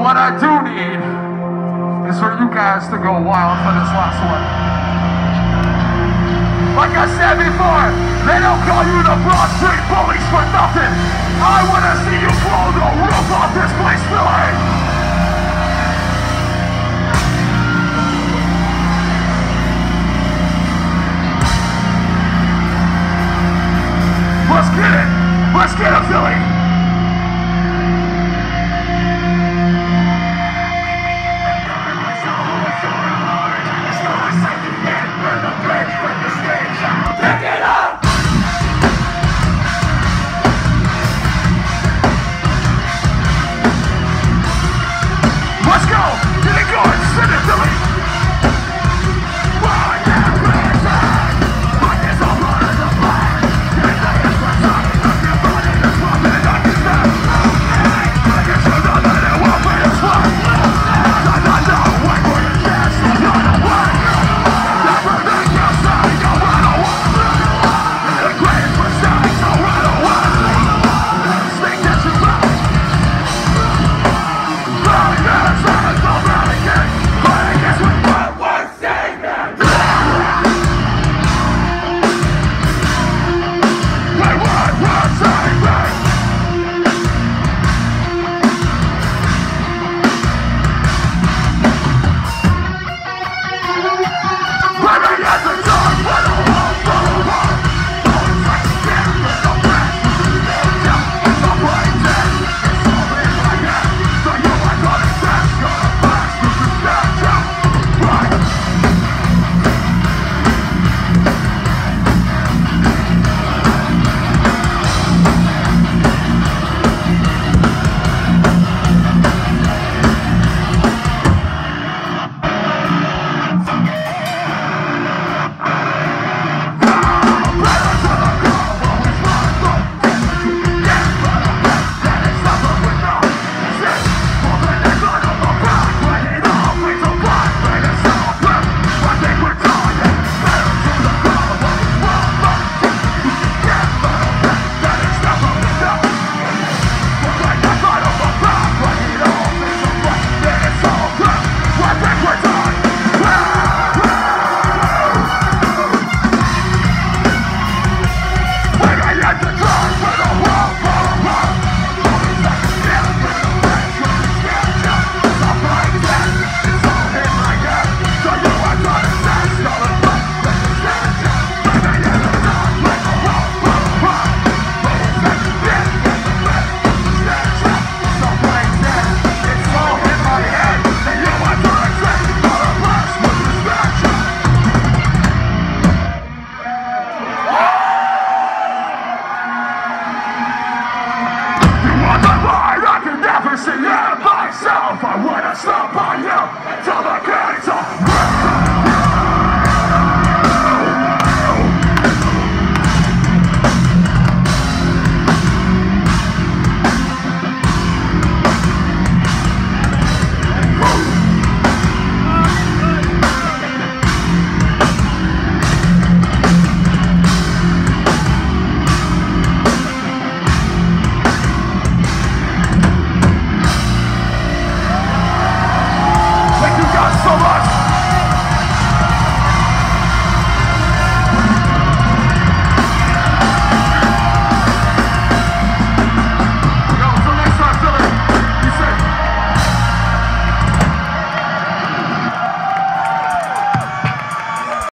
what I do need is for you guys to go wild for this last one. Like I said before, they don't call you the Broad Street Bullies for nothing. I wanna see you blow the roof off this place tonight. Let's get it! Let's get it, Philly! Pick it up! Let's go! Get it going! Send it, Philly! I wanna stop on you.